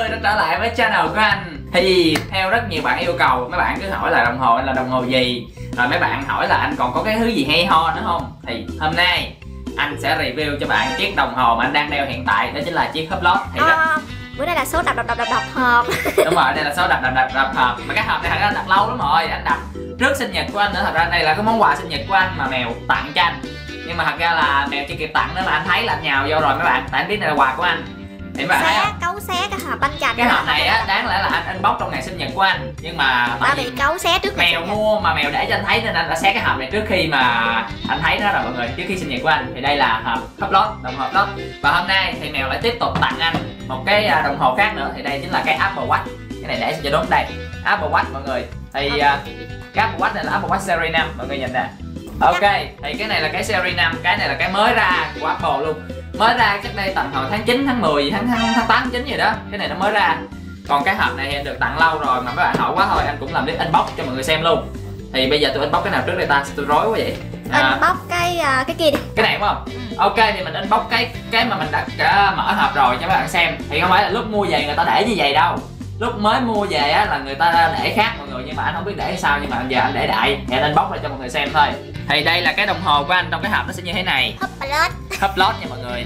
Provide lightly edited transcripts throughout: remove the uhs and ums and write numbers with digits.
người đã trở lại với channel của anh. Thì theo rất nhiều bạn yêu cầu, mấy bạn cứ hỏi là đồng hồ anh là đồng hồ gì, rồi mấy bạn hỏi là anh còn có cái thứ gì hay ho nữa không. Thì hôm nay anh sẽ review cho bạn chiếc đồng hồ mà anh đang đeo hiện tại, đó chính là chiếc Hublot. Thì bữa nay là số đập hộp. Đúng rồi, đây là số đập hộp. Mà cái hộp này anh đập lâu lắm rồi, anh đập trước sinh nhật của anh nữa. Thật ra đây là cái món quà sinh nhật của anh mà mèo tặng cho anh, nhưng mà thật ra là mèo chưa kịp tặng nữa mà anh thấy là anh nhào vô rồi mấy bạn, tại anh biết đây là quà của anh. Thì mấy bạn thấy không? Cấu xé cái hộp bánh chạch. Cái hộp này á, đáng lẽ là anh unbox trong ngày sinh nhật của anh, nhưng mà đã bị cấu xé trước mèo mua mà mèo để cho anh thấy nên anh đã xé cái hộp này trước khi mà anh thấy nó rồi mọi người, trước khi sinh nhật của anh. Thì đây là hộp Hublot, đồng hồ Hublot. Và hôm nay thì mèo lại tiếp tục tặng anh một cái đồng hồ khác nữa, thì đây chính là cái Apple Watch. Cái này để cho đúng đây, Apple Watch mọi người. Thì cái Apple Watch này là Apple Watch Series 5 mọi người nhìn nè. Ok, thì cái này là cái Series 5, cái này là cái mới ra của Apple luôn. Mới ra chắc đây tầm hồi tháng 9, tháng 10, tháng 8, tháng 9 gì đó. Cái này nó mới ra. Còn cái hộp này thì anh được tặng lâu rồi mà mấy bạn hỏi quá thôi, anh cũng làm clip unbox cho mọi người xem luôn. Thì bây giờ tôi unbox cái nào trước đây ta? Tôi rối quá vậy. Unbox cái kia đi. Cái này đúng không? Ok, thì mình unbox cái mà mình đã mở hộp rồi cho các bạn xem. Thì không phải là lúc mua về người ta để như vậy đâu. Lúc mới mua về á là người ta để khác mọi người, nhưng mà anh không biết để sao, nhưng mà giờ anh để đại thì anh unbox ra cho mọi người xem thôi. Thì đây là cái đồng hồ của anh, trong cái hộp nó sẽ như thế này. Hublot nha mọi người.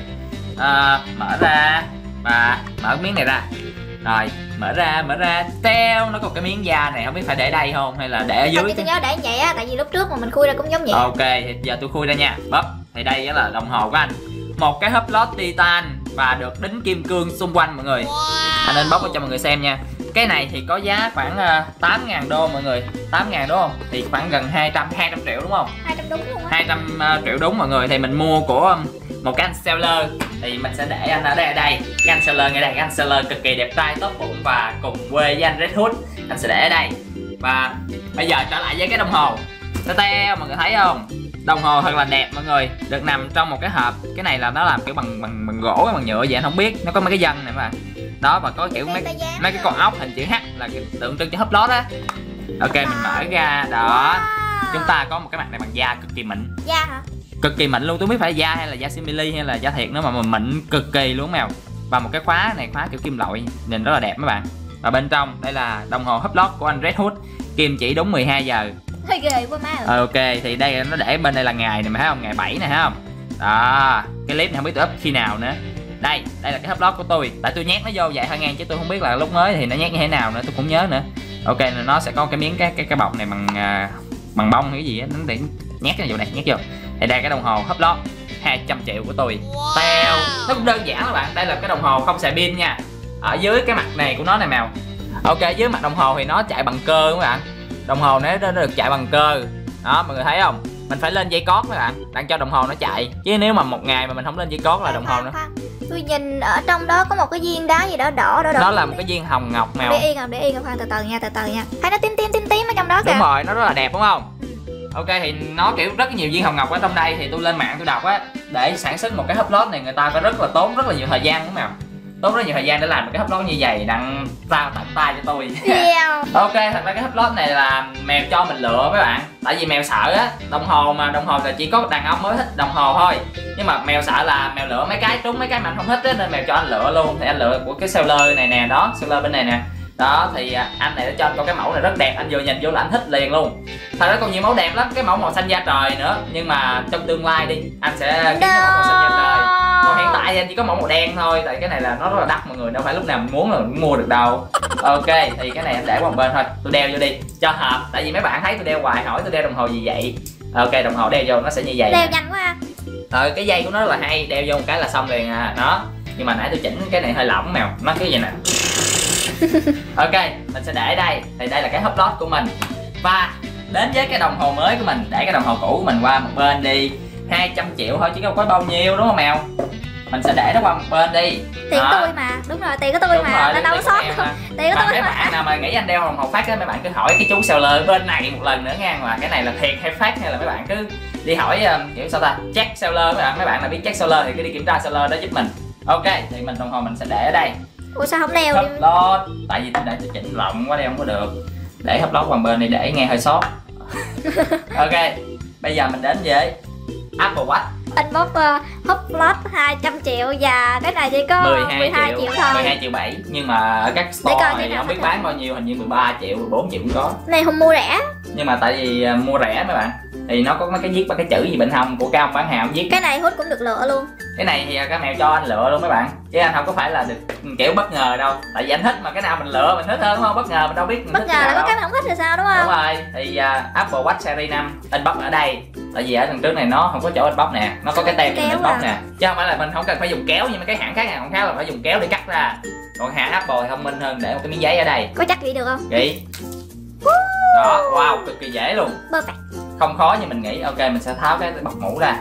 Mở ra và mở miếng này ra. Rồi, mở ra, teo, nó có cái miếng da này, không biết phải để đây không hay là để ở dưới. Tôi nhớ để vậy á, tại vì lúc trước mà mình khui ra cũng giống vậy. Ok, thì giờ tôi khui ra nha. Bóp. Thì đây là đồng hồ của anh. Một cái Hublot titan và được đính kim cương xung quanh mọi người. Anh nên bóc cho mọi người xem nha. Cái này thì có giá khoảng 8.000 đô mọi người. 8.000 đúng không? Thì khoảng gần 200 triệu đúng không? 200 đúng luôn á. 200 triệu đúng mọi người. Thì mình mua của một cái anh seller. Thì mình sẽ để anh ở đây. Cái anh seller ngay đây, cái anh seller cực kỳ đẹp trai, tốt bụng và cùng quê với anh Red Hood. Anh sẽ để ở đây. Và bây giờ trở lại với cái đồng hồ. Teo mọi người thấy không? Đồng hồ thật là đẹp mọi người, được nằm trong một cái hộp. Cái này là nó làm kiểu bằng gỗ, bằng nhựa vậy anh không biết. Nó có mấy cái dân này mà. Đó, và có kiểu mấy cái con ốc hình chữ H là cái tượng trưng cho Hublot á. Ok, mình mở ra đó. Chúng ta có một cái mặt này bằng da cực kỳ mịn. Da hả? Cực kỳ mịn luôn, tôi biết phải da hay là da simili hay là da thiệt nữa mà mịn cực kỳ luôn mèo. Và một cái khóa này, khóa kiểu kim loại, nhìn rất là đẹp mấy bạn. Và bên trong đây là đồng hồ Hublot của anh Red Hood, kim chỉ đúng 12 giờ. Hơi ghê quá má ơi. Ok, thì đây nó để bên đây là ngày này mà thấy không, ngày 7 này thấy không. Đó, cái clip này không biết tôi up khi nào nữa. Đây là cái Hublot của tôi, tại tôi nhét nó vô vậy thôi ngang, chứ tôi không biết là lúc mới thì nó nhét như thế nào nữa, tôi cũng nhớ nữa. Ok, nó sẽ có cái miếng cái bọc này bằng bông hay cái gì á, nó để nhét cái vô này, nhét vô. Thì đây cái đồng hồ Hublot 200 triệu của tôi. Teo, nó cũng đơn giản các bạn. Đây là cái đồng hồ không xài pin nha. Ở dưới cái mặt này của nó này mèo. Ok, dưới mặt đồng hồ thì nó chạy bằng cơ các bạn. Đồng hồ nó được chạy bằng cơ. Đó, mọi người thấy không? Mình phải lên dây cót các bạn, đang cho đồng hồ nó chạy. Chứ nếu mà một ngày mà mình không lên dây cót là đồng hồ nó. Tôi nhìn ở trong đó có một cái viên đá gì đó đỏ. Đó là một cái viên hồng ngọc mèo. Để yên khoan, từ từ nha. Thấy nó tím ở trong đó kìa. Đúng rồi, nó rất là đẹp đúng không? Ok, thì nó kiểu rất nhiều viên hồng ngọc ở trong đây. Thì tôi lên mạng tôi đọc á, để sản xuất một cái Hublot này người ta phải tốn rất là nhiều thời gian đúng không? Tốn rất nhiều thời gian để làm một cái Hublot như vậy, đặng tao tận tay cho tôi. Ok, thật ra cái Hublot này là mèo cho mình lựa mấy bạn. Tại vì mèo sợ á, đồng hồ là chỉ có đàn ông mới thích đồng hồ thôi. Nhưng mà mèo sợ là mèo lựa mấy cái trúng mấy cái mà anh không thích á, nên mèo cho anh lựa luôn. Thì anh lựa của cái seller này nè, đó, seller bên này nè. Đó, thì anh này đã cho anh coi cái mẫu này rất đẹp, anh vừa nhìn vô là anh thích liền luôn. Thật ra còn nhiều mẫu đẹp lắm, cái mẫu màu xanh da trời nữa. Nhưng mà trong tương lai đi, anh sẽ kiếm cái mẫu màu xanh da trời. Còn hiện tại thì anh chỉ có mẫu màu đen thôi, tại cái này là nó rất là đắt mọi người, đâu phải lúc nào mình muốn là mình mua được đâu. Ok, thì cái này anh để qua một bên thôi, tôi đeo vô đi cho hợp. Tại vì mấy bạn thấy tôi đeo hoài hỏi tôi đeo đồng hồ gì vậy. Ok, đồng hồ đeo vô nó sẽ như vậy. Đeo nhanh quá ha. Cái dây của nó rất là hay, đeo vô một cái là xong liền à. Đó, nhưng mà nãy tôi chỉnh cái này hơi lỏng mèo, nó cái gì nè. Ok, mình sẽ để đây. Thì đây là cái Hublot của mình. Và đến với cái đồng hồ mới của mình, để cái đồng hồ cũ của mình qua một bên đi. 200 triệu thôi chứ có bao nhiêu đúng không mèo? Mình sẽ để nó qua một bên đi. Tiền tôi mà, đúng rồi, tiền của tôi mà, nó đâu sót đâu. Tiền của tôi mấy bạn nào mà nghĩ anh đeo đồng hồ phát á, mấy bạn cứ hỏi cái chú seller bên này một lần nữa nha, là cái này là thiệt hay phát, hay là mấy bạn cứ đi hỏi kiểu sao ta, check seller. Mấy bạn nào biết check seller thì cứ đi kiểm tra seller đó giúp mình. Ok, thì đồng hồ mình sẽ để ở đây. Ủa sao không đeo đi? Hublot, tại vì để tôi chỉnh rộng quá đeo không có được. Để Hublot qua bên đi, để nghe hơi sót. Ok, bây giờ mình đến với Apple Watch. Inbox húp lót 200 triệu và cái này chỉ có 12 triệu thôi. 12 triệu 7. Nhưng mà ở các store thì không biết bán bao nhiêu, hình như 13 triệu, 14 triệu cũng có. Này không mua rẻ. Nhưng mà tại vì mua rẻ mấy bạn, thì nó có mấy cái viết ba cái chữ gì bên hông của cái ông bán hàng viết. Cái này hút cũng được lựa luôn. Cái này thì cái mèo cho anh lựa luôn mấy bạn, chứ anh không có phải là được kiểu bất ngờ đâu. Tại vì anh thích mà, cái nào mình lựa mình thích hơn đúng không? Bất ngờ mình đâu biết mình bất thích ngờ là có đâu. cái mình không thích thì sao đúng không? Đúng rồi, thì Apple Watch Series 5 inbox ở đây. Tại vì ở đằng trước này nó không có chỗ inbox nè, nó có cái tem inbox nè, chứ không phải là mình không cần phải dùng kéo như mấy cái hãng khác này, không khác là phải dùng kéo để cắt ra. Còn hãng Apple thì thông minh hơn, để một cái miếng giấy ở đây. Có chắc vậy được không? Vậy đó, wow, cực kỳ dễ luôn, perfect, không khó như mình nghĩ. Ok, mình sẽ tháo cái bọc mũ ra.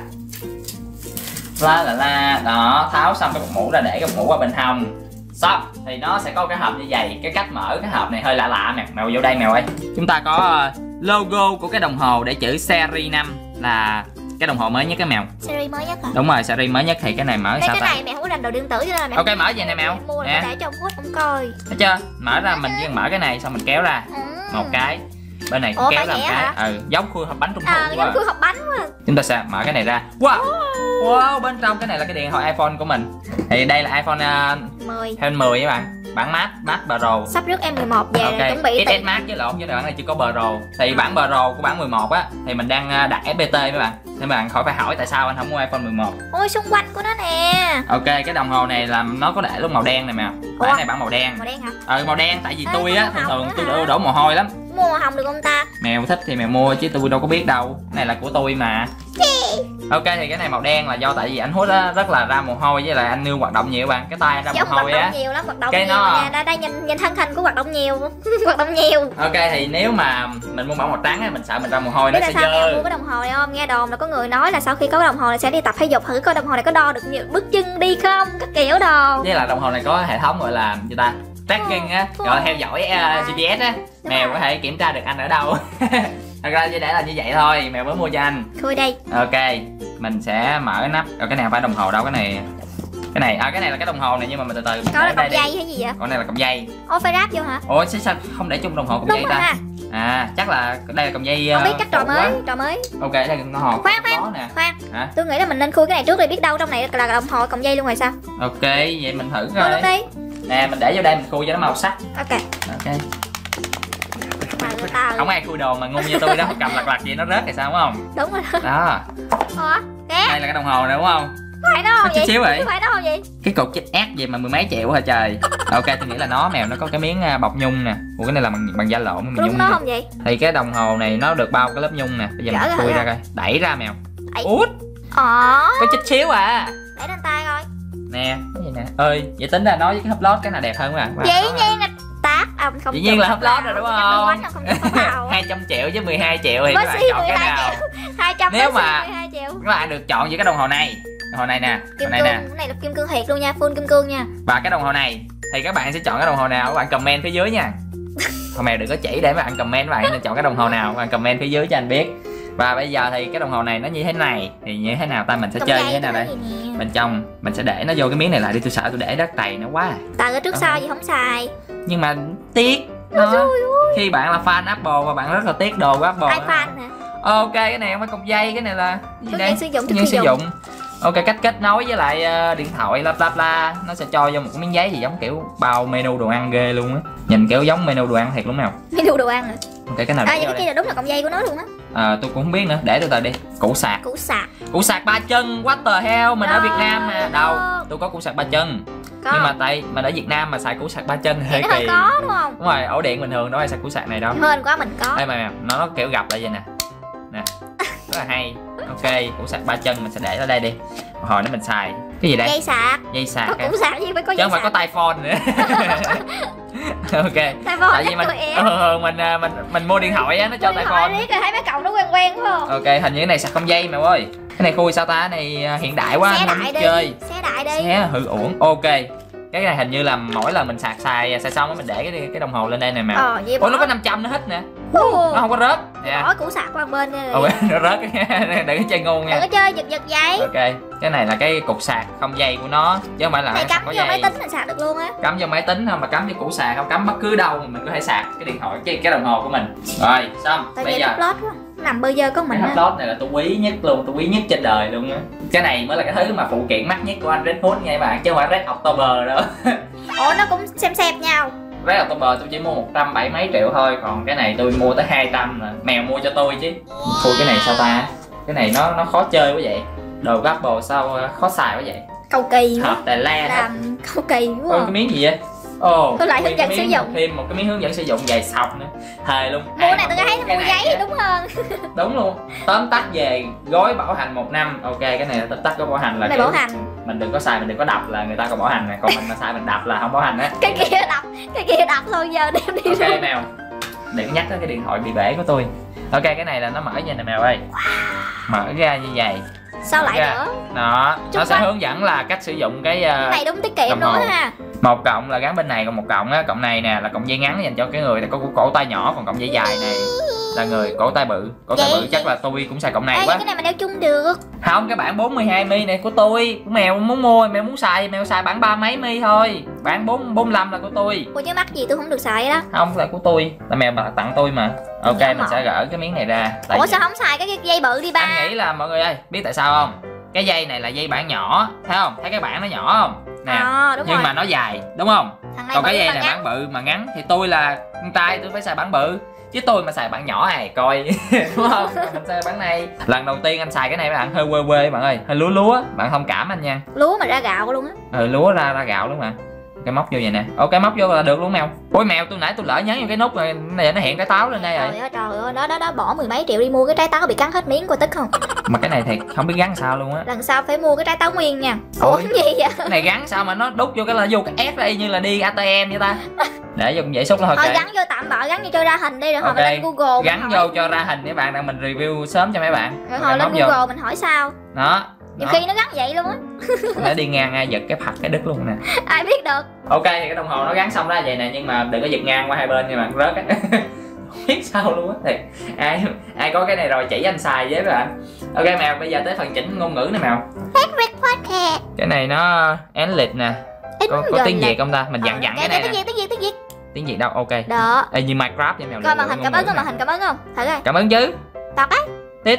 La đó, tháo xong cái bọc mũ ra, để cái bọc mũ qua bên hông. Xong thì nó sẽ có cái hộp như vậy. Cái cách mở cái hộp này hơi lạ lạ nè. Mèo vô đây mèo ơi. Chúng ta có logo của cái đồng hồ để chữ series 5 là cái đồng hồ mới nhất cái mèo. Series mới nhất hả? Đúng rồi, series mới nhất. Thì cái này mở sao cái này mẹ không có rành đồ điện tử cho nên là mẹ ok, mở vậy nè mèo. mua là để cho ông hút ông coi. Thấy chưa? Mở ra mình chỉ cần mở cái này xong mình kéo ra một cái. Bên này cũng kéo ra một cái. Giống khui hộp bánh trung thu quá. Giống khui hộp bánh quá. Chúng ta sẽ mở cái này ra. Wow. Wow, bên trong cái này là cái điện thoại iPhone của mình. Thì đây là iPhone 10 các bạn. Bản Max Pro. Sắp rước em 11 về okay. chuẩn bị XS Max với lộn, với bản này chưa có Pro. Thì bản Pro của bản 11 á thì mình đang đặt FPT mấy bạn. Thì mấy bạn khỏi phải hỏi tại sao anh không mua iPhone 11. Ôi xung quanh của nó nè. Ok, cái đồng hồ này là nó có để lúc màu đen này mà. Bản này bản màu đen. Màu đen hả? Màu đen, tại vì tôi á thường tôi đổ mồ hôi lắm. Mua màu hồng được không ta? Mèo thích thì mèo mua chứ tôi đâu có biết đâu. Cái này là của tôi mà. Ok, thì cái này màu đen là do tại vì anh hút rất là ra mồ hôi, với lại anh nêu hoạt động nhiều bạn. Cái tay ra mồ hôi á. Nhiều lắm, hoạt động cái nhiều nó nè, đây nhìn thân hình của hoạt động nhiều. Hoạt động nhiều. Ok, thì nếu mà mình mua bản màu trắng á, mình sợ mình ra mồ hôi nó sẽ dơ. Sao mua cái đồng hồ này không? Nghe đồn là có người nói là sau khi có cái đồng hồ này sẽ đi tập thể dục thử coi đồng hồ này có đo được nhiều bước chân đi không, các kiểu đồ. Với là đồng hồ này có hệ thống gọi là gì ta? Tracking á, gọi theo dõi GPS á. Mèo có thể kiểm tra được anh ở đâu. Thật ra chỉ để là như vậy thôi, mèo mới mua cho anh. Khui đây. Ok, mình sẽ mở cái nắp. Cái này không phải đồng hồ đâu, cái này cái này là cái đồng hồ này, nhưng mà mình từ từ có là cọng dây hay gì vậy? Còn này là cọng dây. Ồ, phải ráp vô hả? Ủa sao không để chung đồng hồ cọng dây ta? Chắc là đây là cọng dây. Không biết, chắc trò mới. Ok, đây là đồng hồ. Khoan. Tôi nghĩ là mình nên khui cái này trước đi, biết đâu trong này là đồng hồ cọng dây luôn rồi sao? Ok, vậy mình thử coi. Khui luôn đi. Nè, mình để vô đây mình khui cho nó màu sắc. Ok. Không ai khui đồ mà ngu như tôi đó, cầm lặt vậy nó rớt thì sao đúng không? Đúng rồi đó. Đây là cái đồng hồ này đúng không? Phải đó không vậy? Xíu vậy. Phải đó không vậy? Cái cục chích ác vậy mà mười mấy triệu hả trời. Ok, tôi nghĩ là nó mèo nó có cái miếng bọc nhung nè. Ủa, cái này là bằng da lộn mình nhung. Nó không vậy? Thì cái đồng hồ này nó được bao cái lớp nhung nè. Bây giờ mình khui ra coi. Đẩy ra mèo. Út. Có chích xíu à. Đẩy lên tay coi. Nè, cái gì nè. Ơi, vậy tính ra nói với cái hộp lót cái nào đẹp hơn quá. Dĩ nhiên là tác không. Dĩ nhiên là hộp lót rồi đúng không? 200 triệu với 12 triệu thì các bạn chọn cái nào? 200 nếu mà 12 triệu. Các bạn được chọn giữa cái đồng hồ này. Đồng hồ này nè. Kim cương, cái này là kim cương thiệt luôn nha, full kim cương nha. Và cái đồng hồ này thì các bạn sẽ chọn cái đồng hồ nào, các bạn comment phía dưới nha. Thôi mèo đừng có chỉ để các bạn comment, các bạn nên chọn cái đồng hồ nào, các bạn comment phía dưới cho anh biết. Và bây giờ thì cái đồng hồ này nó như thế này thì như thế nào ta, mình sẽ chơi như thế nào đây? Bên trong mình sẽ để nó vô cái miếng này lại đi, tôi sợ tôi để đất đầy nó quá. Tại ở trước sau gì không xài. Nhưng mà tiếc nó. Khi bạn là fan Apple và bạn rất là tiếc đồ của Apple. Ai fan hả? Ok, cái này không phải cục dây, cái này là gì đây? Sử dụng. Ok, cách kết nối với lại điện thoại la nó sẽ cho vô một cái miếng giấy gì giống kiểu bao menu đồ ăn ghê luôn á. Nhìn kiểu giống menu đồ ăn thiệt lắm nào. Menu đồ ăn hả? Ok, cái nào vậy cái kia là đúng là cọng dây của nó luôn á. Tôi cũng không biết nữa, để từ từ đi. Củ sạc 3 chân, what the hell, mình ở Việt Nam mà. Đâu, tôi có củ sạc 3 chân. Nhưng mà tại mình ở Việt Nam mà xài củ sạc 3 chân hơi kỳ. Có đúng không? Đúng rồi, ổ điện bình thường đâu ai xài củ sạc này đâu. Hên quá mình có. Đây mà nó kiểu gặp lại vậy nè. Nè. Rất là hay. Ok, củ sạc 3 chân mình sẽ để ở đây đi. Một hồi nữa mình xài cái gì đây? Dây sạc. Có củ sạc gì phải có dây sạc. Chứ không phải có tai phone nữa. Ok. Tại vì mình mua điện thoại á, nó cho tai phone. Thấy mấy cậu nó quen phải không? Ok, hình như cái này sạc không dây mày ơi. Cái này khui sao ta, cái này hiện đại quá, anh không biết chơi. Xé đại đi. Xé hư uổng. Ok. Cái này hình như là mỗi lần mình xài xong á mình để cái đồng hồ lên đây nè mẹ. Ủa nó có 500 nó hết nè. Nó không có rớt. Bỏ củ sạc qua bên đi. Nó rớt. Đừng có chơi ngu nha. Đừng có chơi giật vậy. Ok. Cái này là cái cục sạc không dây của nó, chứ không phải là này cắm vô máy tính mình sạc được luôn á. Cắm vô máy tính không, mà cắm vô củ sạc không, cắm bất cứ đâu mình có thể sạc cái điện thoại cái đồng hồ của mình. Rồi xong. Bây giờ nằm bơ vơ có mình cái hấp lót này là tôi quý nhất luôn, tôi quý nhất trên đời luôn á. Cái này mới là cái thứ mà phụ kiện mắc nhất của anh Red Hood nha các bạn, chứ không phải Red October đâu. Ủa nó cũng xem nhau. Red October tôi chỉ mua 170 mấy triệu thôi, còn cái này tôi mua tới 200 nè, mèo mua cho tôi chứ. Ui cái này sao ta? Cái này nó khó chơi quá vậy. Đồ Gapple sao khó xài quá vậy? Cầu kỳ Hộp Đà La làm cầu kỳ quá. Ôi cái miếng gì vậy? Ồ, tôi lại hướng dẫn sử dụng. Thêm một cái miếng hướng dẫn sử dụng dày sọc nữa. Thề luôn. Mua này tôi thấy nó mua giấy đúng hơn. Đúng luôn. Tóm tắt về gói bảo hành 1 năm. Ok, cái này là tóm tắt có bảo hành là này bảo hành. Mình đừng có xài, mình đừng có đập là người ta còn bảo hành này, còn mình mà xài mình đập là không bảo hành á. Cái kia đập thôi giờ đem đi. Ok Mèo. Đừng nhắc tới cái điện thoại bị bể của tôi. Ok, cái này là nó mở như này Mèo ơi. Mở ra như vậy. Sao lại nữa? Đó, nó sẽ hướng dẫn là cách sử dụng cái này đúng tiết kiệm nữa ha. Một cọng là gắn bên này, còn một cọng á, cọng này nè là cọng dây ngắn dành cho cái người có cổ tay nhỏ, còn cọng dây dài này là người cổ tay bự. Cổ tay bự chắc là tôi cũng xài cọng này quá. Cái này mà đeo chung được. Không, cái bản 42 mi này của tôi, của Mèo muốn mua, Mèo muốn xài, Mèo xài bản 30 mấy mi thôi. Bản 45 là của tôi. Ủa chứ mắc gì tôi không được xài đó. Không, là của tôi, là Mèo tặng tôi mà. Ok, mình sẽ gỡ cái miếng này ra. Ủa sao không xài cái dây bự đi ba? Anh nghĩ là mọi người ơi, biết tại sao không? Cái dây này là dây bản nhỏ, thấy không? Thấy cái bản nó nhỏ không? Nè, đúng nhưng rồi. mà nó dài, đúng không? Còn cái dây này ngắn. bản bự mà ngắn thì tôi là con trai, tôi phải xài bản bự. Chứ tôi mà xài bản nhỏ này coi đúng không? Mình xài bản này. Lần đầu tiên anh xài cái này bạn hơi quê quê bạn ơi, hơi lúa, bạn thông cảm anh nha. Lúa mà ra gạo luôn á. Lúa ra gạo luôn mà. Cái móc vô vậy nè. Ok, móc vô là được luôn Mèo. Ôi Mèo, tôi nãy tôi lỡ nhấn vô cái nút này nó hiện trái táo lên đây rồi. Trời ơi, đó bỏ 10 mấy triệu đi mua cái trái táo bị cắn hết miếng coi tức không? Mà cái này thì không biết gắn sao luôn á. Lần sau phải mua cái trái táo nguyên nha. Ủa cái gì vậy? Cái này gắn sao mà nó đút vô cái là vô cái ép đây như là đi ATM vậy ta. Để dùng vậy xúc thôi. Thôi gắn vô tạm bợ, gắn vô cho ra hình đi rồi hồi mình lên Google gắn vô cho ra hình các bạn, đang mình review sớm cho mấy bạn. Rồi hồi lên Google mình hỏi sao. Đó. Nhiều khi nó gắn vậy luôn á. Nó đi ngang ai giật cái phật cái đứt luôn nè. Ai biết được. Ok thì cái đồng hồ nó gắn xong ra vậy nè, nhưng mà đừng có giật ngang qua hai bên nha bạn, rớt á. Không biết sao luôn á thiệt. Ai có cái này rồi chỉ anh xài với các bạn. Ok Mèo, bây giờ tới phần chỉnh ngôn ngữ nè Mèo. Cái này nó English nè. Có tiếng Việt không ta? Mình dặn cái này nè. Tiếng Việt. Tiếng Việt đâu? Ok. Đó. Ê, như Minecraft vậy Mèo. Coi màn hình cảm ứng không? Màn hình cảm ứng không? Thử coi. Cảm ứng chứ. Đọc á. Tít.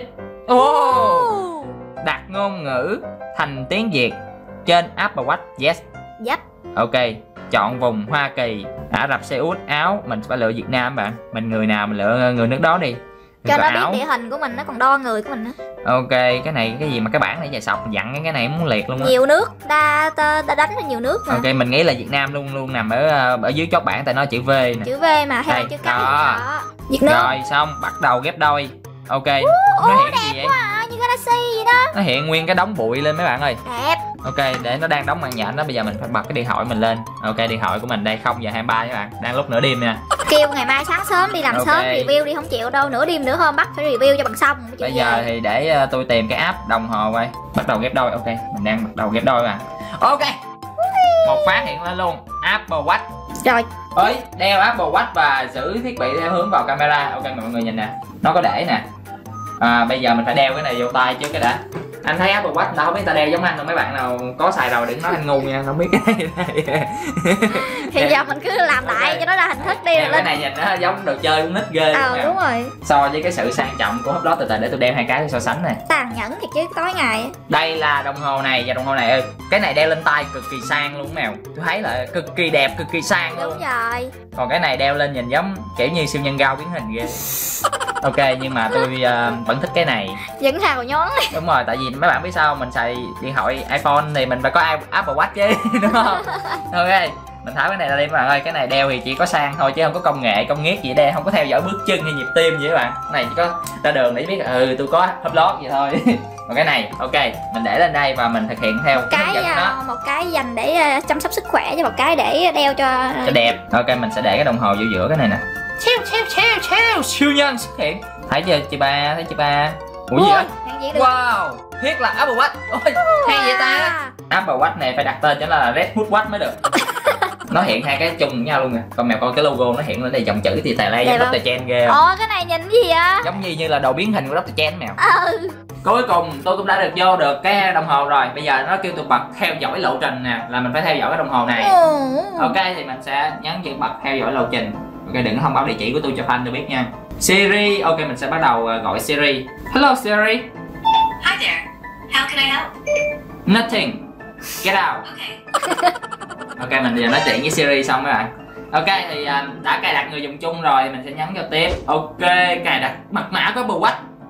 Đặt ngôn ngữ thành tiếng Việt trên Apple Watch. Yes. Yep. Ok. Chọn vùng Hoa Kỳ, Ả Rập Xê Út, Áo. Mình phải lựa Việt Nam bạn. Mình người nào mình lựa người nước đó đi. Cho nó biết địa hình của mình, nó còn đo người của mình nữa. Ok, cái này cái gì mà cái bảng này dài sọc dặn cái này muốn liệt luôn á. Nhiều nước, ta đánh ra nhiều nước mà. Ok, mình nghĩ là Việt Nam luôn luôn nằm ở dưới chót bảng tại nó chữ V nè. Chữ V mà hay là chữ cái đó. Việt Nam. Rồi xong, bắt đầu ghép đôi. Ok, nó hiện gì vậy? Quá à, như Galaxy vậy đó. Nó hiện nguyên cái đống bụi lên mấy bạn ơi. Đẹp. Ok, để nó đang đóng màn nhện đó, bây giờ mình phải bật cái điện thoại mình lên. Ok, điện thoại của mình đây 0:23 các bạn, đang lúc nửa đêm nha. Kêu ngày mai sáng sớm đi làm sớm review đi, không chịu đâu, nửa đêm nửa hôm bắt phải review cho bằng xong. Bây giờ thì để tôi tìm cái app đồng hồ coi. Bắt đầu ghép đôi. Ok, mình đang bắt đầu ghép đôi mà. Ok. Một phát hiện lên luôn Apple Watch. Rồi. Ơi, đeo Apple Watch và giữ thiết bị theo hướng vào camera. Ok mọi người nhìn nè, nó có để nè. Bây giờ mình phải đeo cái này vô tay trước cái đã. Anh thấy Apple Watch đâu biết ta đeo giống anh không, mấy bạn nào có xài rồi đừng nói anh ngu nha, không biết cái này. Thì giờ mình cứ làm đại cho nó ra hình thức đi rồi cái này nhìn nó giống đồ chơi con nít ghê. Đúng rồi. So với cái sự sang trọng của Hublot, từ từ để tôi đeo hai cái để so sánh này. Tàn nhẫn thiệt chứ tối ngày. Đây là đồng hồ này và đồng hồ này ơi, cái này đeo lên tay cực kỳ sang luôn Mèo. Tôi thấy là cực kỳ đẹp, cực kỳ sang luôn. Đúng rồi. Còn cái này đeo lên nhìn giống kiểu như siêu nhân gao biến hình ghê. Ok, nhưng mà tôi vẫn thích cái này. Vẫn hào nhón. Đúng rồi, tại vì mấy bạn biết sao, mình xài điện thoại iPhone thì mình phải có Apple Watch chứ, đúng không? Ok, mình tháo cái này ra đi các bạn ơi. Cái này đeo thì chỉ có sang thôi chứ không có công nghệ công nghiệp gì đây, không có theo dõi bước chân hay nhịp tim gì các bạn. Cái này chỉ có ra đường để biết tôi có Hublot vậy thôi. Còn cái này ok, mình để lên đây và mình thực hiện theo một cái dành để chăm sóc sức khỏe, cho một cái để đeo cho đẹp. Ok, mình sẽ để cái đồng hồ vô giữa cái này nè. Siêu nhân xuất hiện. Thấy chưa chị ba, thấy chị ba. Ủa gì vậy? Wow, thiết là Apple Watch. Ôi, hay vậy ta. Apple Watch này phải đặt tên cho nó là Red Hood Watch mới được. Nó hiện hai cái chung với nhau luôn nè. Còn mèo coi cái logo nó hiện lên đây dòng chữ thì tài lay giống Dr. Chen ghê. Cái này nhìn gì vậy? Giống như là đồ biến hình của Dr. Chen mèo. Cuối cùng tôi cũng đã được vô được cái đồng hồ rồi. Bây giờ nó kêu tôi bật theo dõi lộ trình nè, là mình phải theo dõi cái đồng hồ này. Ok thì mình sẽ nhấn chữ bật theo dõi lộ trình. Ok, đừng thông báo địa chỉ của tôi cho fan tôi biết nha. Siri. Ok, mình sẽ bắt đầu gọi Siri. Hello Siri. Hi there. How can I help? Nothing. Get out. Okay. Ok, mình giờ nói chuyện với Siri xong các bạn. Ok, thì đã cài đặt người dùng chung rồi, mình sẽ nhấn vào tiếp. Ok, cài đặt mật mã của Apple Watch.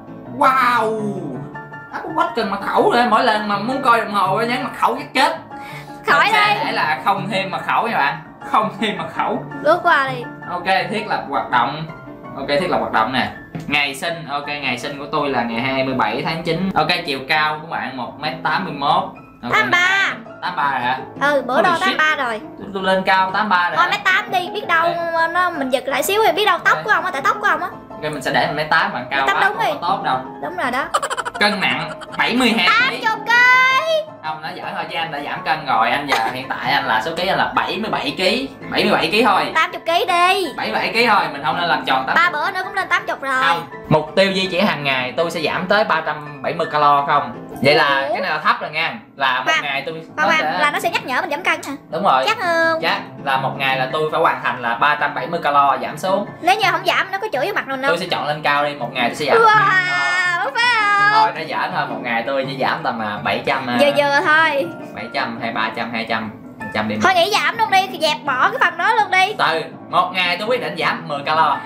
Wow, Apple Watch cần mật khẩu rồi. Mỗi lần mà muốn coi đồng hồ nhấn mật khẩu chắc chết. Khỏi đây. Để là không thêm mật khẩu nha bạn, không thêm mật khẩu. Lướt qua đi. Ok, thiết lập hoạt động. Ok, thiết lập hoạt động nè. Ngày sinh, ok, ngày sinh của tôi là ngày 27 tháng 9. Ok, chiều cao của bạn 1m81. 83. 83 rồi hả? Ừ, bữa đo 83 rồi. Tôi lên cao 83 rồi. Thôi 1m8 đi, biết đâu nó mình giật lại xíu thì biết đâu tóc của ông á, tại tóc của ông á. Ok, mình sẽ để 1m8 bạn cao quá đúng không rồi. có tốt đâu. Đúng rồi đó. Cân nặng 72 kg. 80 cây. Không, nói giỡn thôi chứ anh đã giảm cân rồi. Anh giờ hiện tại anh là số ký anh là 77 kg. 77 kg thôi. 80 kg đi. 77 kg thôi, mình không nên làm tròn 80. 3 bữa nữa cũng lên 80 rồi. Không, mục tiêu di chuyển hàng ngày tôi sẽ giảm tới 370 calo không? Vậy là cái này là thấp rồi nha. Là một ngày tôi là nó sẽ nhắc nhở mình giảm cân hả? Đúng rồi. Chắc không? Chắc là một ngày là tôi phải hoàn thành là 370 calo giảm xuống. Nếu như không giảm nó có chửi vô mặt mình không? Tôi sẽ chọn lên cao đi, một ngày tôi sẽ giảm. Wow, phải không? Thôi nó giỡn thôi, một ngày tôi chỉ giảm tầm 700 Vừa thôi. 700 hay 300 200 100 đi. Thôi nghỉ giảm luôn đi, dẹp bỏ cái phần đó luôn đi. Từ một ngày tôi quyết định giảm 10 calo.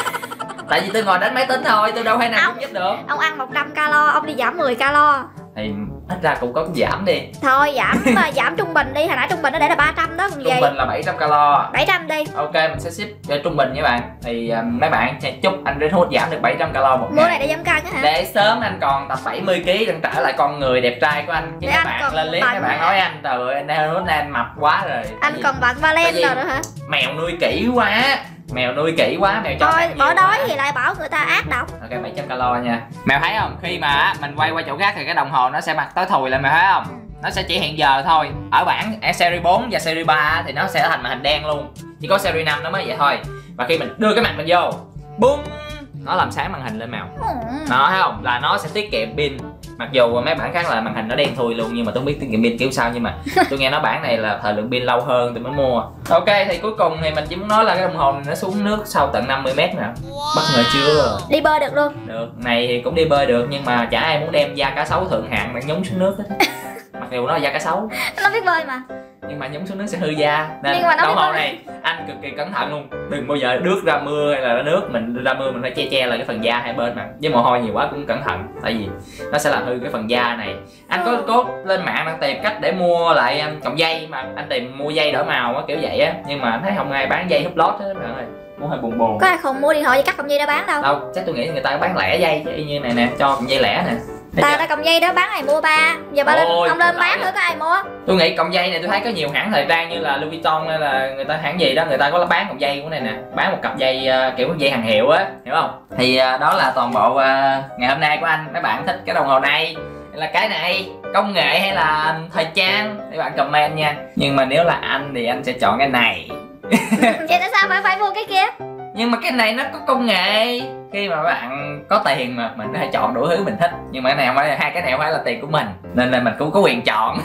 Tại vì tôi ngồi đánh máy tính thôi, tôi đâu thể nào giúp được. Ông ăn 100 calo, ông đi giảm 10 calo. Thì ít ra cũng có giảm đi. Thôi giảm trung bình đi, hồi nãy trung bình nó để là 300 đó còn gì. Trung bình là 700 calo. 700 đi. Ok, mình sẽ ship cho trung bình nha bạn. Thì mấy bạn sẽ chúc anh Red Hood giảm được 700 calo một ngày. Mua này để giảm cân hả? Để sớm anh còn tập 70 kg đang trở lại con người đẹp trai của anh. Chứ các bạn lên clip các bạn nói anh trời ơi anh Red Hood anh mập quá rồi. Anh còn bận Valen rồi nữa hả? Mèo nuôi kỹ quá. Mèo cho thôi bỏ đói thì lại bảo người ta ác độc. Ok, 700 calo nha. Mèo thấy không, khi mà mình quay qua chỗ khác thì cái đồng hồ nó sẽ bật tối thùi lên, mèo thấy không? Nó sẽ chỉ hiện giờ thôi. Ở bản series 4 và series 3 thì nó sẽ thành màn hình đen luôn. Chỉ có series 5 nó mới vậy thôi. Và khi mình đưa cái mặt mình vô, bung, nó làm sáng màn hình lên mèo. Nó thấy không? Là nó sẽ tiết kiệm pin. Mặc dù mấy bản khác là màn hình nó đen thui luôn, nhưng mà tôi không biết tiết kiệm pin kiểu sao, nhưng mà tôi nghe nói bản này là thời lượng pin lâu hơn tôi mới mua. Ok, thì cuối cùng thì mình chỉ muốn nói là cái đồng hồ này nó xuống nước sau tận 50 m nè. Bất ngờ chưa? Đi bơi được luôn. Được, này thì cũng đi bơi được, nhưng mà chả ai muốn đem da cá sấu thượng hạng để nhúng xuống nước hết. Mặc dù nó là da cá sấu, nó biết bơi mà, nhưng mà nhúng xuống nước sẽ hư da. Nên nhưng mà đồng hồ này anh cực kỳ cẩn thận luôn, đừng bao giờ nước ra mưa hay là nước mình ra mưa mình phải che lại cái phần da hai bên mà, với mồ hôi nhiều quá cũng cẩn thận, tại vì nó sẽ làm hư cái phần da này. Anh có cố lên mạng đang tìm cách để mua lại cọng dây, mà anh tìm mua dây đổi màu á kiểu vậy á, nhưng mà anh thấy không ai bán dây hút lót hết bạn ơi, cũng hơi buồn. Có ai không mua điện thoại gì cắt cọng dây đó bán đâu. Chắc tôi nghĩ người ta bán lẻ dây chứ, y như này nè, cho cọng dây lẻ nè. Ta cọng dây đó bán này mua 3. Giờ ba lên ông lên bán thử có ai mua. Tôi nghĩ cọng dây này tôi thấy có nhiều hãng thời trang như là Louis Vuitton hay là người ta hãng gì đó, người ta có bán cọng dây của này nè, bán một cặp dây kiểu dây hàng hiệu á, hiểu không? Thì đó là toàn bộ ngày hôm nay của anh. Mấy bạn thích cái đồng hồ này hay là cái này, công nghệ hay là thời trang thì bạn comment nha. Nhưng mà nếu là anh thì anh sẽ chọn cái này. Vậy tại sao phải mua cái kia? Nhưng mà cái này nó có công nghệ. Khi mà các bạn có tiền mà mình có thể chọn đủ thứ mình thích, nhưng mà cái này không phải, hai cái này không phải là tiền của mình, nên là mình cũng có quyền chọn.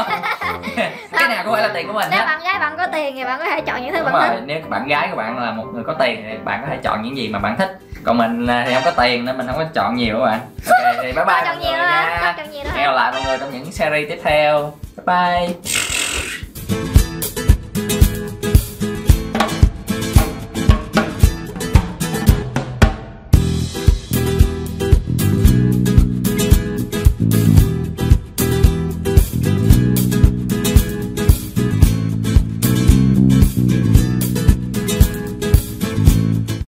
Cái nào cũng phải là tiền của mình. Nếu bạn gái bạn có tiền thì bạn có thể chọn những thứ đúng bạn rồi, thích. nếu bạn gái của bạn là một người có tiền thì bạn có thể chọn những gì mà bạn thích. Còn mình thì không có tiền nên mình không có chọn nhiều các bạn. Ok, thì bye bye mọi người nha. Hẹn gặp lại mọi người trong những series tiếp theo. Bye bye.